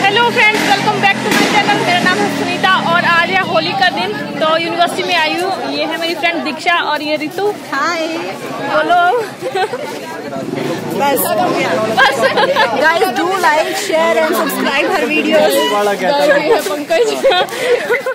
Hello friends, welcome back to my channel. मेरा नाम है सुनीता और आज है होली का दिन, तो यूनिवर्सिटी में आई हूँ। ये है मेरी फ्रेंड दीक्षा और ये रितु। हाय, बोलो। बस guys, do like, share and subscribe हर वीडियोस। पंकज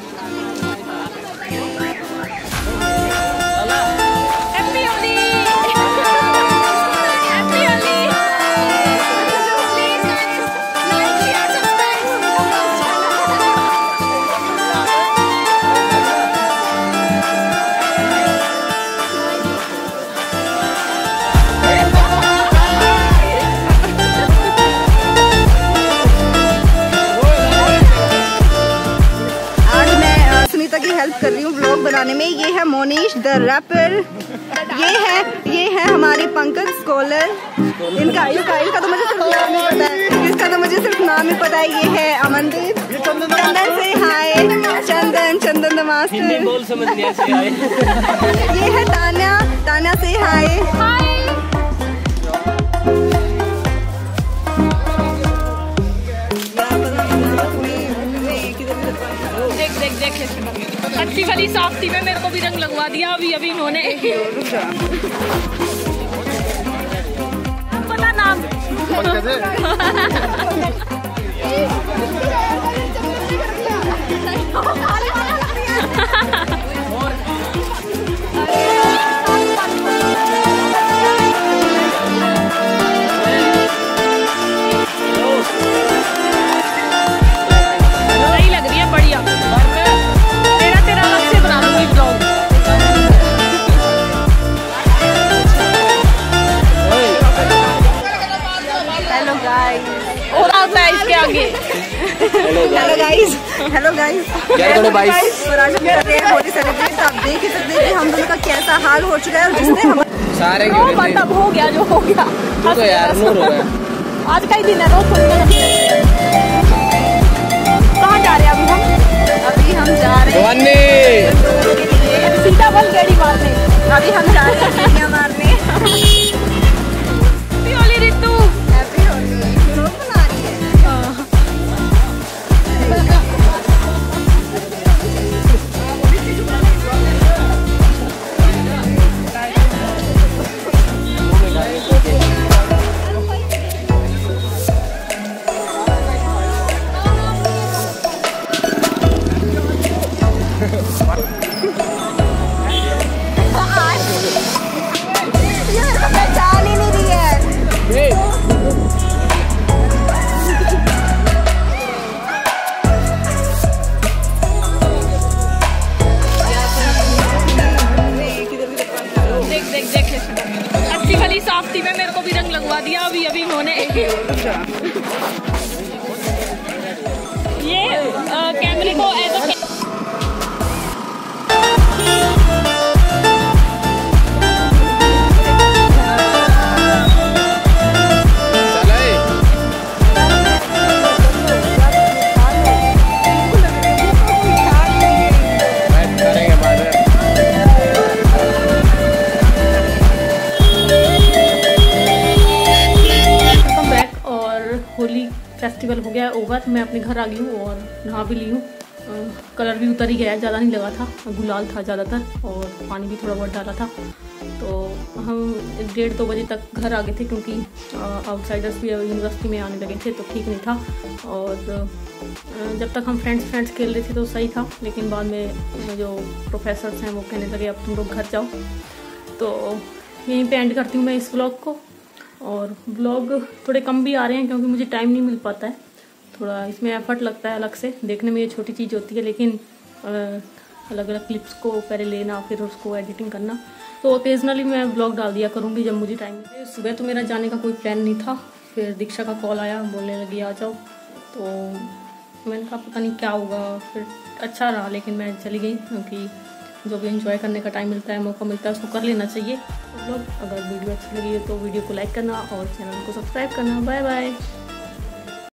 की हेल्प कर रही हूँ व्लॉग बनाने में। ये है मोनीश द रैपर, ये है हमारे पंकज स्कॉलर। इनका तो मुझे सिर्फ नाम ही पता है, इसका तो मुझे सिर्फ नाम ही पता है। ये है अमनदीप, चंदन से हाय, चंदन द मास्टर। ये है तान्या से हाय। देख अच्छी वाली सॉफ्टी में मेरे को भी रंग लगवा दिया अभी इन्होंने। पता नाम और आता है इसके आगे। हेलो गाइस और आज हम कर रहे हैं होली सेलिब्रेट। आप देख ही सकते हैं कि हम दोनों का कैसा हाल हो चुका है। और जिसने हम सारे मतलब हो गया जो हो गया, तो यार नूर हो गया। आज का ही दिन है। कहाँ जा रहे हैं अभी हम जा रहे हैं सीधा बल गेड़ी मारने। अभी हम जा रहे हैं गेड़ियाँ मारने। रितु अच्छी वाली सॉफ्टी में मेरे को भी रंग लगवा दिया अभी इन्होंने। ये कैमरे को ऐसा होली फेस्टिवल हो गया ओवर। मैं अपने घर आ गई हूँ और नहा भी ली हूँ। कलर भी उतर ही गया है, ज़्यादा नहीं लगा था, गुलाल था ज़्यादातर और पानी भी थोड़ा बहुत डाला था। तो हम 1:30-2 बजे तक घर आ गए थे क्योंकि आउटसाइडर्स भी यूनिवर्सिटी में आने लगे थे, तो ठीक नहीं था। और जब तक हम फ्रेंड्स खेल रहे थे तो सही था, लेकिन बाद में जो प्रोफेसर्स हैं वो कहने लगे अब तुम लोग घर जाओ। तो यहीं पे एंड करती हूँ मैं इस व्लॉग को। और ब्लॉग थोड़े कम भी आ रहे हैं क्योंकि मुझे टाइम नहीं मिल पाता है, थोड़ा इसमें एफर्ट लगता है अलग से। देखने में ये छोटी चीज़ होती है, लेकिन अलग अलग क्लिप्स को पहले लेना फिर उसको एडिटिंग करना। तो ओकेजनली मैं ब्लॉग डाल दिया करूँगी जब मुझे टाइम मिले। सुबह तो मेरा जाने का कोई प्लान नहीं था, फिर दीक्षा का कॉल आया, बोलने लगी आ जाओ। तो मैंने कहा पता नहीं क्या होगा, फिर अच्छा रहा, लेकिन मैं चली गई क्योंकि जो भी एंजॉय करने का टाइम मिलता है, मौका मिलता है, उसको कर लेना चाहिए। तो लोग अगर वीडियो अच्छी लगी है तो वीडियो को लाइक करना और चैनल को सब्सक्राइब करना। Bye bye.